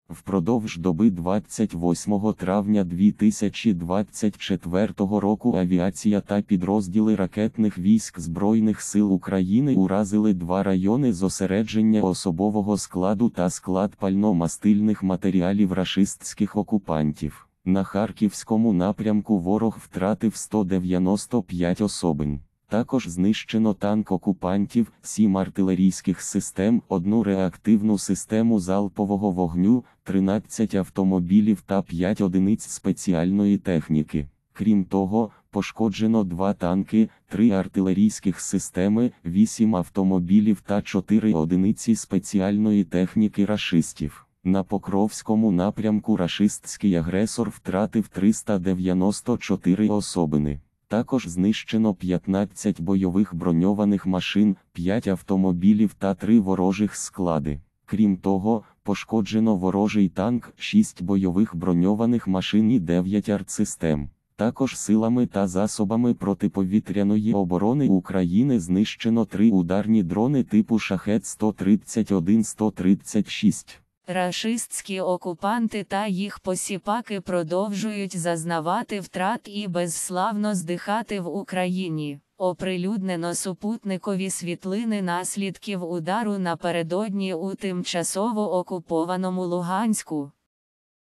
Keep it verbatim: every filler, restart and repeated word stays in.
Впродовж доби двадцять восьмого травня дві тисячі двадцять четвертого року авіація та підрозділи ракетних військ Збройних сил України уразили два райони зосередження особового складу та склад пально-мастильних матеріалів рашистських окупантів. На Харківському напрямку ворог втратив сто дев'яносто п'ять особин. Також знищено танк окупантів, сім артилерійських систем, одну реактивну систему залпового вогню, тринадцять автомобілів та п'ять одиниць спеціальної техніки. Крім того, пошкоджено два танки, три артилерійських системи, вісім автомобілів та чотири одиниці спеціальної техніки рашистів. На Покровському напрямку рашистський агресор втратив триста дев'яносто чотири особини. Також знищено п'ятнадцять бойових броньованих машин, п'ять автомобілів та три ворожих склади. Крім того, пошкоджено ворожий танк, шість бойових броньованих машин і дев'ять артсистем. Також силами та засобами протиповітряної оборони України знищено три ударні дрони типу Шахед сто тридцять один - сто тридцять шість. Рашистські окупанти та їх посіпаки продовжують зазнавати втрат і безславно здихати в Україні. Оприлюднено супутникові світлини наслідків удару напередодні у тимчасово окупованому Луганську.